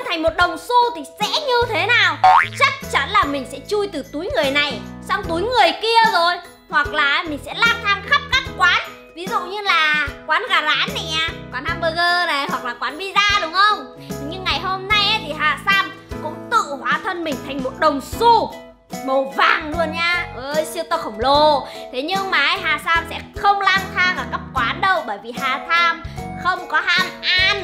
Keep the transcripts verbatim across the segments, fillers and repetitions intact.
thành một đồng xu thì sẽ như thế nào? Chắc chắn là mình sẽ chui từ túi người này sang túi người kia rồi. Hoặc là mình sẽ lang thang khắp các quán. Ví dụ như là quán gà rán nè, quán hamburger này, hoặc là quán pizza, đúng không? Nhưng ngày hôm nay ấy, thì Hà Sam cũng tự hóa thân mình thành một đồng xu màu vàng luôn nha. Ơi, siêu to khổng lồ. Thế nhưng mà ấy, Hà Sam sẽ không lang thang ở các quán đâu, bởi vì Hà Sam không có ham ăn.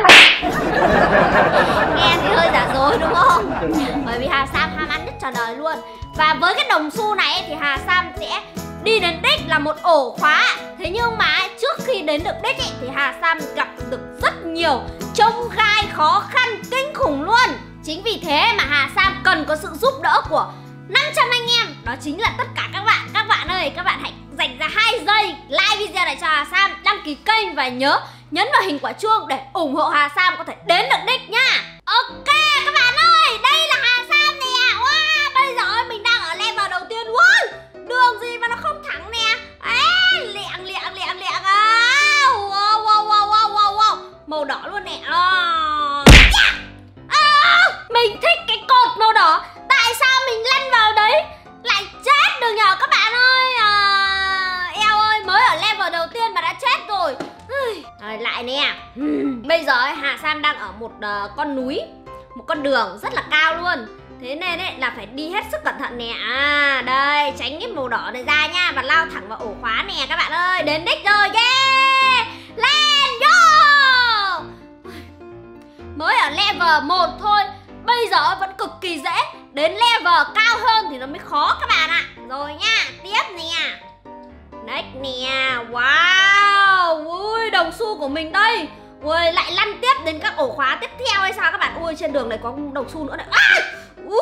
Nghe thì hơi giả dối đúng không? Bởi vì Hà Sam ham ăn nhất trọn đời luôn. Và với cái đồng xu này ấy, thì Hà Sam sẽ đi đến đích là một ổ khóa. Thế nhưng mà trước khi đến được đích ý, thì Hà Sam gặp được rất nhiều chông gai khó khăn kinh khủng luôn. Chính vì thế mà Hà Sam cần có sự giúp đỡ của năm trăm anh em. Đó chính là tất cả các bạn. Các bạn ơi, các bạn hãy dành ra hai giây like video này cho Hà Sam, đăng ký kênh và nhớ nhấn vào hình quả chuông để ủng hộ Hà Sam có thể đến được đích nha. Ok các bạn ơi, đây là Hà Sam nè. Wow, bây giờ mình đang ở level đầu tiên. Wow, đường gì mà nó không thẳng nè. Ê, lẹng lẹng lẹng lẹng à. Wow, wow, wow, wow, wow, wow. Màu đỏ luôn nè. À, yeah. À, mình thích cái cột màu đỏ. Tại sao mình lăn vào đấy lại chết được nhờ các bạn ơi. À, eo ơi, mới ở level đầu tiên mà đã chết rồi. Rồi lại nè. Bây giờ ấy, Hà Sam đang ở một uh, con núi, một con đường rất là cao luôn. Thế nên ấy là phải đi hết sức cẩn thận nè. À đây, tránh cái màu đỏ này ra nha. Và lao thẳng vào ổ khóa nè các bạn ơi. Đến đích rồi, yeah. Lên, vô. Mới ở level một thôi, bây giờ vẫn cực kỳ dễ. Đến level cao hơn thì nó mới khó các bạn ạ. Rồi nha, tiếp nè. Next nè, wow. Ui, đồng xu của mình đây. Ui, lại lăn tiếp đến các ổ khóa tiếp theo hay sao các bạn. Ui, trên đường này có đồng xu nữa này. À! Ui.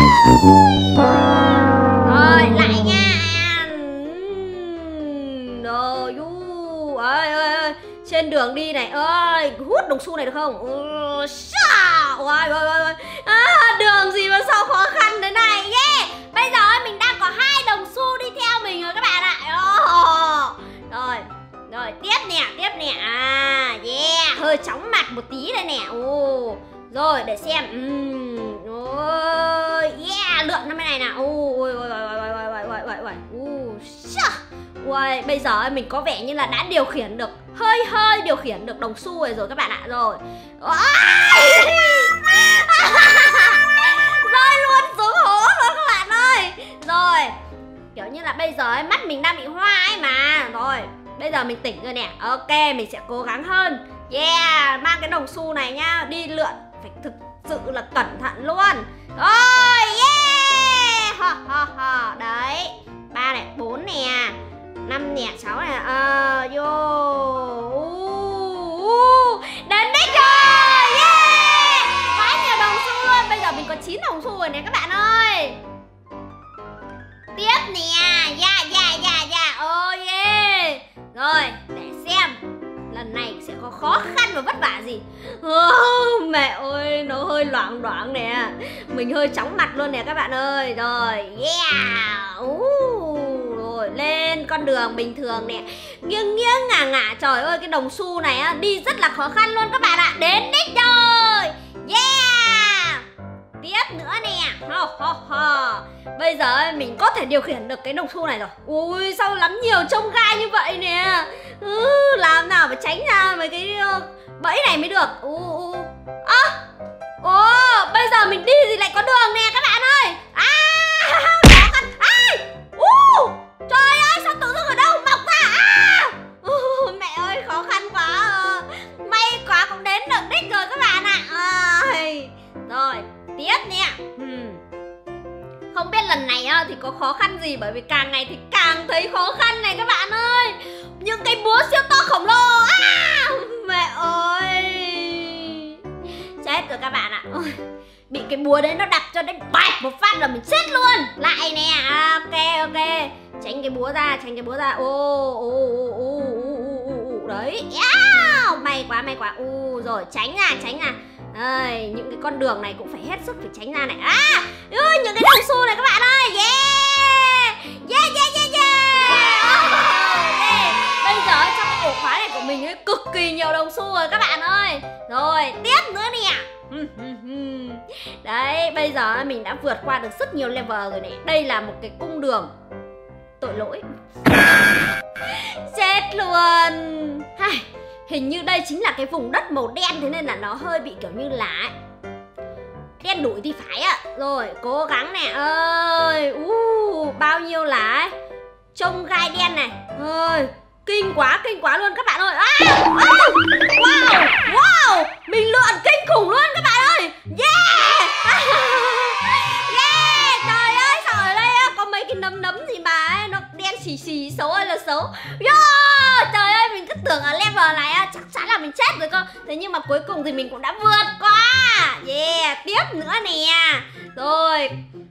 Rồi, lại nha. Rồi, u ơi ơi ơi. Trên đường đi này ơi, hút đồng xu này được không? Ui, ôi ôi ôi. À, đường gì mà sao khó khăn thế này. Yeah. Bây giờ mình đang có hai đồng xu đi theo mình rồi các bạn ạ. Oh. Rồi, rồi tiếp nè, tiếp nè. À, yeah, hơi chóng mặt một tí đây nè. Oh. Rồi, để xem. Uhm. Oh. Yeah, lượn năm cái này nè. Ôi ôi ôi ôi ôi ôi ôi ôi ôi. Ui, bây giờ mình có vẻ như là đã điều khiển được, hơi hơi điều khiển được đồng xu rồi rồi các bạn ạ. Rồi rơi luôn xuống hố luôn các bạn ơi. Rồi, kiểu như là bây giờ ấy, mắt mình đang bị hoa ấy mà. Rồi, bây giờ mình tỉnh rồi nè. Ok, mình sẽ cố gắng hơn. Yeah, mang cái đồng xu này nhá. Đi lượn phải thực sự là cẩn thận luôn. Rồi, yeah. Ha, ha, ha. Đấy, ba này, bốn nè, năm nè, sáu nè. Ờ, vô. uh, uh, Đến đích rồi. Yeah. Quá nhiều đồng xu luôn. Bây giờ mình có chín đồng xu rồi nè các bạn ơi. Tiếp nè. Yeah, yeah, yeah, yeah. Oh yeah. Rồi, để xem lần này sẽ có khó khăn và vất vả gì. Oh, mẹ ơi, nó hơi loảng loảng nè. Mình hơi chóng mặt luôn nè các bạn ơi. Rồi, yeah. uh, Rồi, lên con đường bình thường nè. Nghiêng nghiêng ngả ngả. Trời ơi, cái đồng xu này á, đi rất là khó khăn luôn các bạn ạ. Đến đích rồi. Yeah. Tiếp nữa nè. ho, ho, ho. Bây giờ mình có thể điều khiển được cái đồng xu này rồi. Ui, sao lắm nhiều chông gai như vậy nè. ừ, Làm nào phải tránh ra mấy cái bẫy này mới được. Ồ, à, ồ, bây giờ mình đi thì lại có đường nè các bạn ơi. À, khó khăn. À, uh, trời ơi, sao tự dưng ở đâu mọc ra. À, uh, mẹ ơi, khó khăn quá. May quá cũng đến được đích rồi các bạn ạ. À, rồi, tiếp nè. hmm. Không biết lần này thì có khó khăn gì, bởi vì càng ngày thì càng thấy khó khăn này các bạn ơi. Những cái búa siêu to khổng lồ. À, mẹ ơi, chết rồi các bạn ạ. Ôi, bị cái búa đấy nó đập cho đến bạch một phát là mình chết luôn. Lại nè. À, ok ok, tránh cái búa ra, tránh cái búa ra. Ô ô ô ô ô đấy. Yeah, may quá may quá. Ô, rồi tránh ra, tránh ra. Đây, những cái con đường này cũng phải hết sức phải tránh ra này. À, ừ, những cái đồng xu này các bạn ơi. Yeah. Yeah yeah yeah yeah. Oh, yeah. Bây giờ trong cái ổ khóa này của mình ấy cực kỳ nhiều đồng xu rồi các bạn ơi. Rồi, tiếp nữa nè. Đấy, bây giờ mình đã vượt qua được rất nhiều level rồi này. Đây là một cái cung đường. Tội lỗi. Chết luôn. Hay, hình như đây chính là cái vùng đất màu đen, thế nên là nó hơi bị kiểu như là đen đủi thì phải ạ. Rồi, cố gắng nè ơi. uh, Bao nhiêu là trông gai đen này. Ơi, kinh quá, kinh quá luôn các bạn ơi. à, à, Wow, wow, mình lượn kinh khủng luôn các bạn ơi. Yeah. Yeah, trời ơi, sao ở đây có mấy cái nấm nấm gì mà ấy, nó đen xì xì, xấu ơi là xấu. Yeah, trời ơi, mình cứ tưởng ở level này chắc chắn là mình chết rồi cơ. Thế nhưng mà cuối cùng thì mình cũng đã vượt qua. Yeah, tiếp nữa nè. Rồi,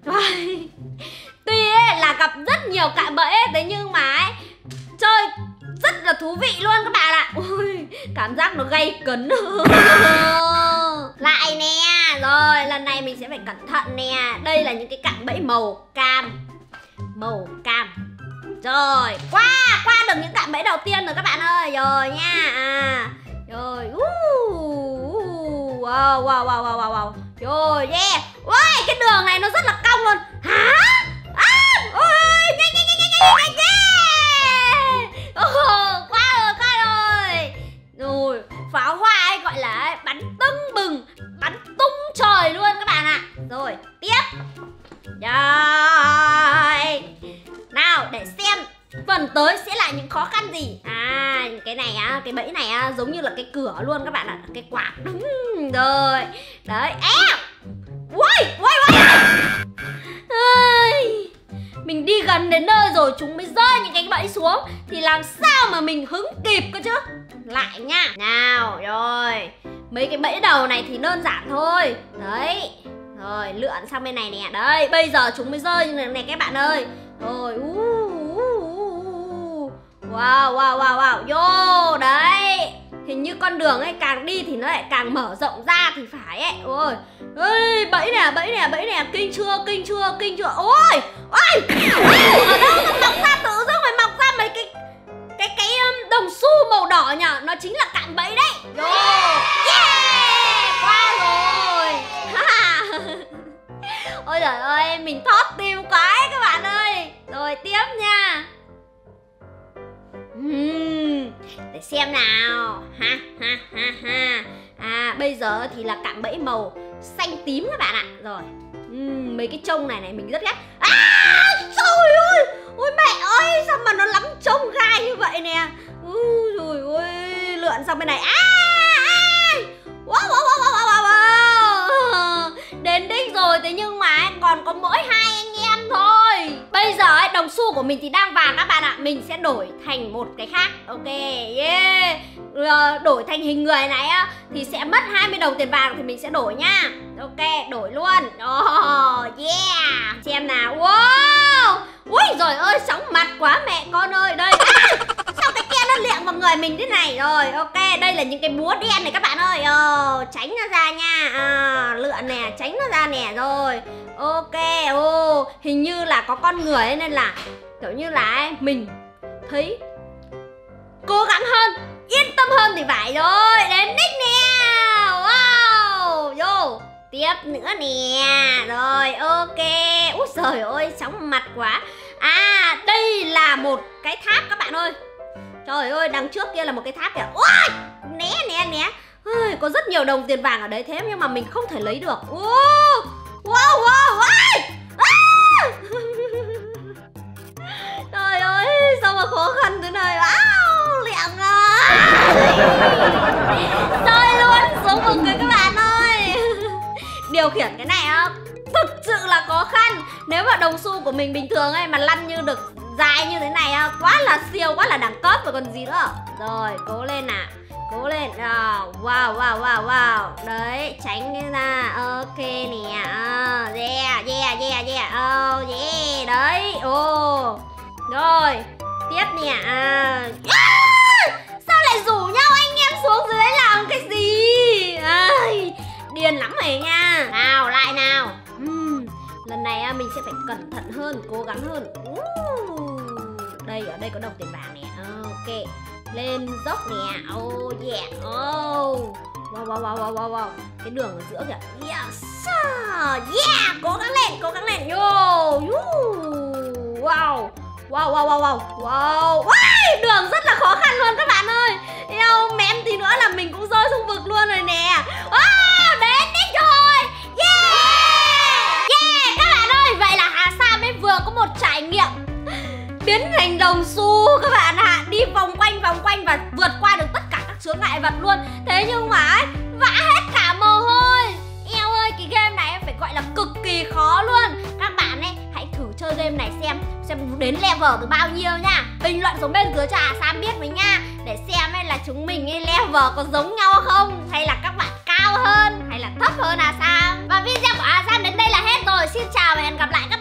tuy ấy, là gặp rất nhiều cạm bẫy ấy, thế nhưng mà ấy, chơi rất là thú vị luôn các bạn ạ. Ui, cảm giác nó gay cấn. Lại nè. Rồi, lần này mình sẽ phải cẩn thận nè. Đây là những cái cạm bẫy màu cam. Màu cam. Rồi, qua qua được những cạm bẫy đầu tiên rồi các bạn ơi. Rồi nha. À, rồi. Uh, uh, wow, wow, wow, wow, wow. Rồi, yeah. Ui, cái đường này nó rất là cong luôn. Hả? À, ôi, nhanh, nhanh, nhanh, nhanh, nhanh, nhanh, yeah. Oh, qua rồi, qua rồi. Rồi, pháo hoa ấy gọi là bắn tưng bừng, bắn tung trời luôn các bạn ạ. Rồi, tiếp. Rồi. Nào, để xem phần tới sẽ là những khó khăn gì. À, cái này á, cái bẫy này á, giống như là cái cửa luôn các bạn ạ. Cái quạt. Đúng rồi. Đấy. À, ui, ui, ui. Ây, mình đi gần đến nơi rồi chúng mới rơi những cái bẫy xuống, thì làm sao mà mình hứng kịp cơ chứ. Lại nha. Nào, rồi. Mấy cái bẫy đầu này thì đơn giản thôi. Đấy. Rồi, lượn sang bên này nè. Đấy, bây giờ chúng mới rơi như này các bạn ơi. Rồi, uh, uh, uh. Wow, wow, wow, wow. Vô, đấy. Hình như con đường ấy càng đi thì nó lại càng mở rộng ra thì phải ấy. Ôi, ơi, bẫy nè, bẫy nè, bẫy nè. Kinh chưa, kinh chưa, kinh chưa. Ôi, ôi, ở đâu mà mọc ra, tự dưng phải mọc ra mấy cái Cái cái đồng xu màu đỏ nhỉ. Nó chính là cạm bẫy đấy. Vô, yeah, qua rồi. Ôi giời ơi, mình thót tim quá ấy các bạn ơi. Rồi, tiếp nha. uhm, Để xem nào. Ha, ha, ha, ha. À, bây giờ thì là cạm bẫy màu xanh tím các bạn ạ. Rồi, uhm, mấy cái trông này này mình rất ghét. À, trời ơi. Ôi mẹ ơi, sao mà nó lắm trông gai như vậy nè. Ui trời ơi, lượn sang bên này. À, à. Wow, wow, wow, wow, wow, wow. Đến đích rồi, thế nhưng mà còn có mỗi hai anh em thôi. Bây giờ ấy, đồng xu của mình thì đang vàng các bạn ạ. Mình sẽ đổi thành một cái khác. Ok, yeah. Đổi thành hình người này á thì sẽ mất hai mươi đồng tiền vàng, thì mình sẽ đổi nha. Ok, đổi luôn. Oh, yeah. Xem nào. Wow. Ui giời ơi, chóng mặt quá mẹ con ơi. Đây. À, sao cái kia nó liệng vào người mình thế này. Rồi, ok, đây là những cái búa đen này các bạn ơi. Ờ, tránh nó ra nha. À, lượn nè, tránh nó ra nè. Rồi, ok. Ô, hình như là có con người ấy, nên là kiểu như là ấy, mình thấy cố gắng hơn, yên tâm hơn thì phải. Rồi, đến đích nè. Wow, vô. Tiếp nữa nè. Rồi, ok. Úi giời ơi, chóng mặt quá. À, đây là một cái tháp các bạn ơi. Trời ơi, đằng trước kia là một cái tháp kìa. Ôi, né, né, né. Ôi, có rất nhiều đồng tiền vàng ở đấy, thế nhưng mà mình không thể lấy được. Wow, wow, wow. À! Trời ơi, sao mà khó khăn thế này. Wow, liệng à. Rơi luôn xuống vực rồi các bạn ơi. Điều khiển cái này á, thực sự là khó khăn. Nếu mà đồng xu của mình bình thường ấy mà lăn như được dài như thế này á, quá là siêu, quá là đẳng cấp rồi còn gì nữa. Rồi, cố lên nào. Cố lên. Oh, wow, wow, wow, wow. Đấy, tránh cái ra. Ok nè. Oh, yeah, yeah, yeah, yeah. Oh, yeah. Đấy. Oh. Rồi, tiếp nè. À. À, sao lại rủ nhau anh em xuống dưới đấy làm cái gì? À, điên lắm rồi nha. Nào, lại nào. uhm, Lần này mình sẽ phải cẩn thận hơn, cố gắng hơn. uh, Đây, ở đây có đồng tiền vàng nè. Ok, lên dốc nè. Oh yeah. Oh, Wow, wow, wow, wow, wow, wow. Cái đường ở giữa kìa. Yes. Yeah, cố gắng lên, cố gắng lên. Yo. Wow. Wow, wow, wow, wow. Wow. Wow, đường rất là khó khăn luôn các bạn ơi. Eo, mém tí nữa là mình cũng rơi xuống vực luôn rồi nè. Wow, đến đích rồi. Yeah. Yeah, các bạn ơi. Vậy là Hà Sam ấy vừa có một trải nghiệm biến thành đồng xu các bạn ạ. À. Đi vòng quanh vòng quanh và vượt qua được tất cả các chướng ngại vật luôn. Thế nhưng mà ấy, vã hết cả mồ hôi. Eo ơi, cái game này phải gọi là cực kỳ khó luôn. Các bạn ấy hãy thử chơi game này xem xem đến level từ bao nhiêu nha. Bình luận xuống bên dưới cho Hà Sam biết với nha, để xem ấy là chúng mình ấy level có giống nhau không, hay là các bạn cao hơn hay là thấp hơn Hà Sam. Và video của Hà Sam đến đây là hết rồi. Xin chào và hẹn gặp lại các bạn.